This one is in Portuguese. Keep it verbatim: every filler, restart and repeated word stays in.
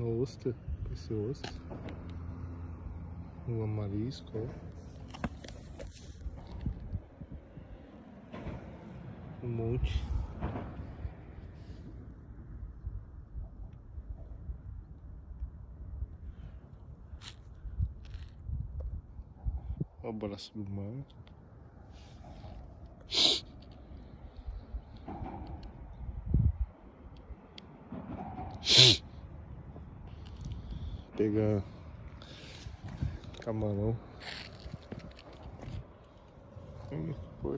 ostra, esse ostra, um marisco, ó. Um monte. Olha o braço do mar. Pegar camarão. Hum, foi.